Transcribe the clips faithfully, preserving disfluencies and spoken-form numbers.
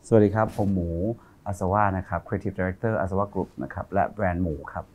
สวัสดีครับผมหมูอาสวะนะครับ Creative Director อาสวะ Group นะครับและแบรนด์หมูครับ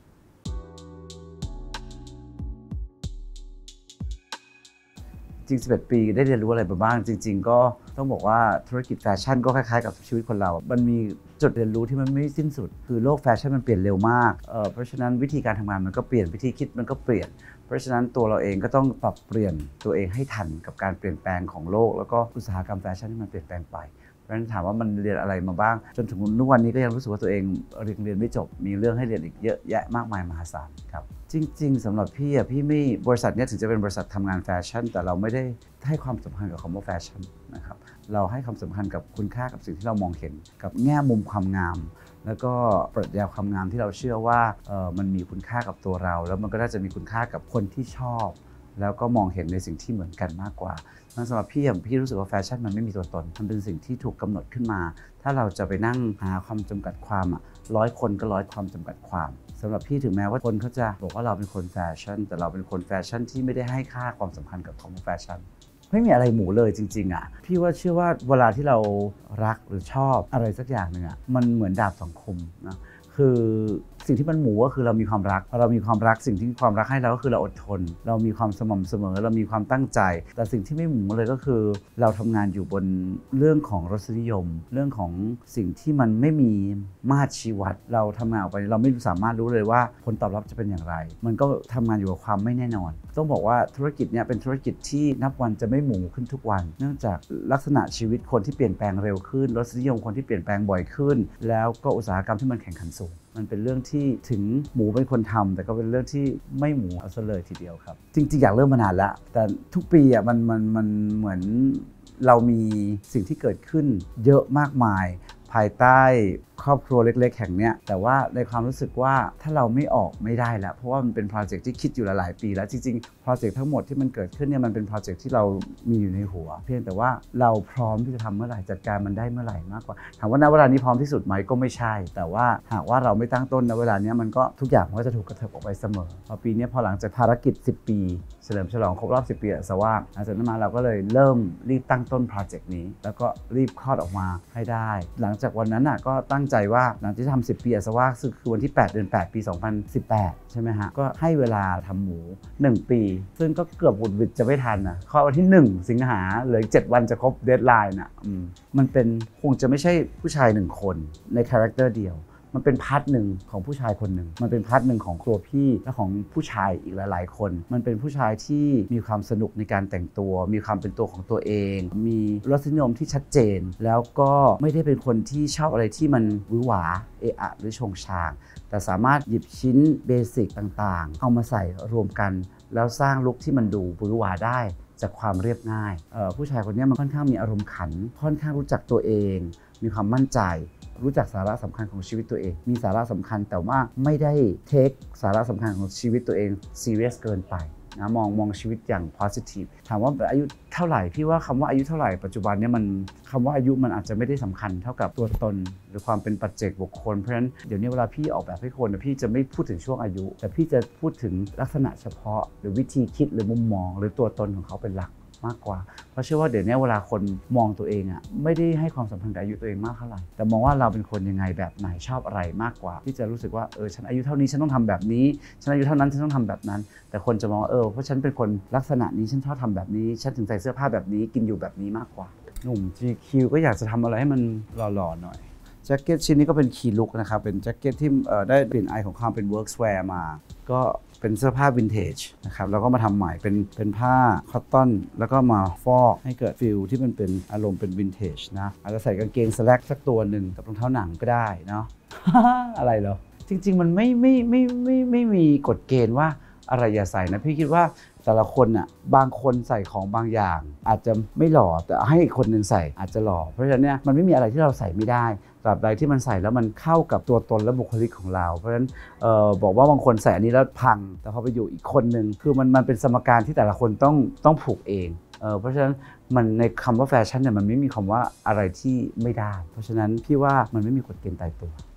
จริงสิบเอ็ดปีได้เรียนรู้อะไรมาบ้างจริงๆก็ต้องบอกว่าธุรกิจแฟชั่นก็คล้ายๆกับชีวิตคนเรา มันมีจุดเรียนรู้ที่มันไม่สิ้นสุดคือโลกแฟชั่นมันเปลี่ยนเร็วมากเเพราะฉะนั้นวิธีการทำงานมันก็เปลี่ยนวิธีคิดมันก็เปลี่ยนเพราะฉะนั้นตัวเราเองก็ต้องปรับเปลี่ยนตัวเองให้ทันกับการเปลี่ยนแปลงของโลกแล้วก็อุตสาหกรรมแฟชั่นที่มันเปลี่ยนแปลงไปเพราะฉะนั้นถามว่ามันเรียนอะไรมาบ้างจนถึงทุกวันนี้ก็ยังรู้สึกว่าตัวเองเรียนเรียนไม่จบมีเรื่องให้เรียนอีกเยอะแยะมากมายมหาศาลครับจริงๆสำหรับพี่อ่ะพี่ไม่บริษัทนี้ถึงจะเป็นบริษัททำงานแฟชั่นแต่เราไม่ได้ให้ความสำคัญกับคำว่าแฟชั่นนะครับเราให้ความสำคัญกับคุณค่ากับสิ่งที่เรามองเห็นกับแง่มุมความงามแล้วก็ปรัชญาความงามที่เราเชื่อว่ามันมีคุณค่ากับตัวเราแล้วมันก็น่าจะมีคุณค่ากับคนที่ชอบแล้วก็มองเห็นในสิ่งที่เหมือนกันมากกว่าสำหรับพี่พี่รู้สึกว่าแฟชั่นมันไม่มีตัวตนมันเป็นสิ่งที่ถูกกำหนดขึ้นมาถ้าเราจะไปนั่งหาความจำกัดความอ่ะร้อยคนก็ร้อยความจำกัดความสำหรับพี่ถึงแม้ว่าคนเขาจะบอกว่าเราเป็นคนแฟชั่นแต่เราเป็นคนแฟชั่นที่ไม่ได้ให้ค่าความสำคัญกับคำว่าแฟชั่นไม่มีอะไรหมูเลยจริงๆอ่ะพี่ว่าเชื่อว่าเวลาที่เรารักหรือชอบอะไรสักอย่างหนึ่งอ่ะมันเหมือนดาบสองคมนะคือสิ่งที่มันหมูก็คือเรามีความรักเรามีความรักสิ่งที่ความรักให้เราก็คือเราอดทนเรามีความสม่ำเสมอเรามีความตั้งใจแต่สิ่งที่ไม่หมูเลยก็คือเราทำงานอยู่บนเรื่องของรสนิยมเรื่องของสิ่งที่มันไม่มีมาตรชี้วัดเราทำงานออกไปเราไม่สามารถรู้เลยว่าผลตอบรับจะเป็นอย่างไรมันก็ทำงานอยู่กับความไม่แน่นอนต้องบอกว่าธุรกิจเนี้ยเป็นธุรกิจที่นับวันจะไม่หมูขึ้นทุกวันเนื่องจากลักษณะชีวิตคนที่เปลี่ยนแปลงเร็วขึ้นรสนิยมคนที่เปลี่ยนแปลงบ่อยขึ้นแล้วก็อุตสาหกรรมที่มันแข่งขันสูงมันเป็นเรื่องที่ถึงหมูเป็นคนทำแต่ก็เป็นเรื่องที่ไม่หมูเอาซะเลยทีเดียวครับจริงๆอยากเริ่มมานานแล้วแต่ทุกปีอ่ะมันมันมันเหมือนเรามีสิ่งที่เกิดขึ้นเยอะมากมายภายใต้ครอบครัวเล็กๆแห่งเนี้ยแต่ว่าในความรู้สึกว่าถ้าเราไม่ออกไม่ได้แล้วเพราะว่ามันเป็นโปรเจกต์ที่คิดอยู่หลายๆปีแล้วจริงๆโปรเจกต์ทั้งหมดที่มันเกิดขึ้นเนี่ยมันเป็นโปรเจกต์ที่เรามีอยู่ในหัวเพียงแต่ว่าเราพร้อมที่จะทำเมื่อไหร่จัดการมันได้เมื่อไหร่มากกว่าถามว่าณเวลานี้พร้อมที่สุดไหมก็ไม่ใช่แต่ว่าหากว่าเราไม่ตั้งต้นณเวลานี้มันก็ทุกอย่างมันก็จะถูกกระเถิบออกไปเสมอพอปีนี้พอหลังจากภารกิจสิบปีเฉลิมฉลองครบรอบสิบปีอาสวะหลังจากนั้นมาเราก็เลยเริ่มรีบตั้งต้นโปรเจกต์นี้แล้วก็รีบคลอดออกมาให้ได้หลังจากวันนั้นน่ะก็ตั้งใจว่าหลังจากที่ทำสิบปีอาสวะคือวันที่แปดเดือนแปดปีสองพันสิบแปดใช่ไหมฮะก็ให้เวลาทำหมูหนึ่งปีซึ่งก็เกือบบุดวิดจะไม่ทันนะข้อวันที่หนึ่งสิงหาเหลือเจ็ดวันจะครบเดดไลน์น่ะมันเป็นคงจะไม่ใช่ผู้ชายหนึ่งคนในคาแรคเตอร์เดียวมันเป็นพาร์ทหนึ่งของผู้ชายคนหนึ่งมันเป็นพาร์ทหนึ่งของตัวพี่และของผู้ชายอีกหลายๆคนมันเป็นผู้ชายที่มีความสนุกในการแต่งตัวมีความเป็นตัวของตัวเองมีรสนิยมที่ชัดเจนแล้วก็ไม่ได้เป็นคนที่ชอบอะไรที่มันหวือหวาเอะอะหรือชงชางแต่สามารถหยิบชิ้นเบสิกต่างๆเอามาใส่รวมกันแล้วสร้างลุคที่มันดูหวือหวาได้จากความเรียบง่ายผู้ชายคนนี้มันค่อนข้างมีอารมณ์ขันค่อนข้างรู้จักตัวเองมีความมั่นใจรู้จักสาระสำคัญของชีวิตตัวเองมีสาระสำคัญแต่ว่าไม่ได้เทคสาระสำคัญของชีวิตตัวเองซีเรียสเกินไปนะมองมองชีวิตอย่าง positive ถามว่าอายุเท่าไหร่พี่ว่าคำว่าอายุเท่าไหร่ปัจจุบันนี้มันคำว่าอายุมันอาจจะไม่ได้สำคัญเท่ากับตัวตนหรือความเป็นปัจเจกบุคคลเพราะฉะนั้นเดี๋ยวนี้เวลาพี่ออกแบบให้คนพี่จะไม่พูดถึงช่วงอายุแต่พี่จะพูดถึงลักษณะเฉพาะหรือวิธีคิดหรือมุมมองหรือตัวตนของเขาเป็นหลักมากกว่าเพราะเชื่อว่าเดี๋ยวนี้เวลาคนมองตัวเองอ่ะไม่ได้ให้ความสำคัญกับอายุตัวเองมากเท่าไหร่แต่มองว่าเราเป็นคนยังไงแบบไหนชอบอะไรมากกว่าที่จะรู้สึกว่าเออฉันอายุเท่านี้ฉันต้องทำแบบนี้ฉันอายุเท่านั้นฉันต้องทำแบบนั้นแต่คนจะมองเออเพราะฉันเป็นคนลักษณะนี้ฉันชอบทำแบบนี้ฉันถึงใส่เสื้อผ้าแบบนี้กินอยู่แบบนี้มากกว่าหนุ่ม จี คิว ก็อยากจะทำอะไรให้มันหล่อๆหน่อยแจ็คเก็ตชิ้นนี้ก็เป็นคีย์ลุคนะครับเป็นแจ็คเก็ตที่ได้เปลี่ยนไอของความเป็น workswear มาก็เป็นเสื้อผ้าวินเทจนะครับแล้วก็มาทำใหม่เป็นเป็นผ้าคอตตอนแล้วก็มาฟอกให้เกิดฟิลที่มันเป็นอารมณ์เป็นวินเทจนะอาจจะใส่กางเกงสแลกสักตัวหนึ่งกับรองเท้าหนังก็ได้เนาะ อะไรเหรอจริงๆมันไม่ไม่ไม่ไม่ไม่มีกฎเกณฑ์ว่าอะไรอย่าใส่นะพี่คิดว่าแต่ละคนอ่ะบางคนใส่ของบางอย่างอาจจะไม่หล่อแต่ให้อีกคนหนึ่งใส่อาจจะหล่อเพราะฉะนั้นเนี่ยมันไม่มีอะไรที่เราใส่ไม่ได้ตราบใดที่มันใส่แล้วมันเข้ากับตัวตนและบุคลิกของเราเพราะฉะนั้นเอ่อบอกว่าบางคนใส่อันนี้แล้วพังแต่พอไปอยู่อีกคนหนึ่งคือมันมันเป็นสมการที่แต่ละคนต้องต้องผูกเองเออเพราะฉะนั้นมันในคำว่าแฟชั่นเนี่ยมันไม่มีคำว่าอะไรที่ไม่ได้เพราะฉะนั้นพี่ว่ามันไม่มีกฎเกณฑ์ตายตัว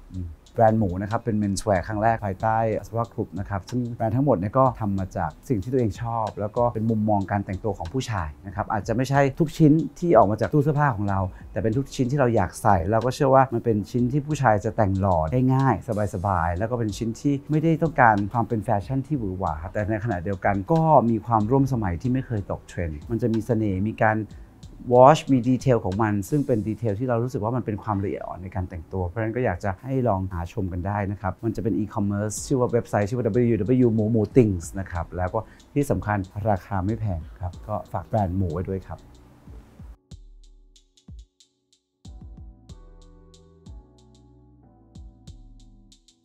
แบรนด์หมูนะครับเป็น menswear ครั้งแรกภายใต้อัศวะกรุ๊ปนะครับซึ่งแบรนด์ทั้งหมดเนี่ยก็ทำมาจากสิ่งที่ตัวเองชอบแล้วก็เป็นมุมมองการแต่งตัวของผู้ชายนะครับอาจจะไม่ใช่ทุกชิ้นที่ออกมาจากตู้เสื้อผ้าของเราแต่เป็นทุกชิ้นที่เราอยากใส่เราก็เชื่อว่ามันเป็นชิ้นที่ผู้ชายจะแต่งหล่อได้ง่ายสบายๆแล้วก็เป็นชิ้นที่ไม่ได้ต้องการความเป็นแฟชั่นที่หวือหวาแต่ในขณะเดียวกันก็มีความร่วมสมัยที่ไม่เคยตกเทรนด์มันจะมีเสน่ห์มีการวอชมีดีเทลของมันซึ่งเป็นดีเทลที่เรารู้สึกว่ามันเป็นความละเอียดอ่อนในการแต่งตัวเพราะฉะนั้นก็อยากจะให้ลองหาชมกันได้นะครับมันจะเป็นอีคอมเมิร์ซชื่อว่าเว็บไซต์ชื่อว่า ดับเบิลยู ดับเบิลยู หมูหมู ติงส์ นะครับแล้วก็ที่สำคัญราคาไม่แพงครับก็ฝากแบรนด์หมูไว้ด้วยครับ